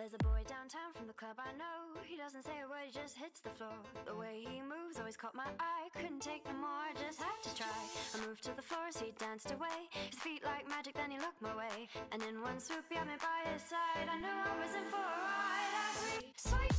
There's a boy downtown from the club I know. He doesn't say a word, he just hits the floor. The way he moves always caught my eye. Couldn't take no more, just had to try. I moved to the floor as he danced away. His feet like magic, then he looked my way. And in one swoop he had me by his side. I knew I was in for a ride as we swing.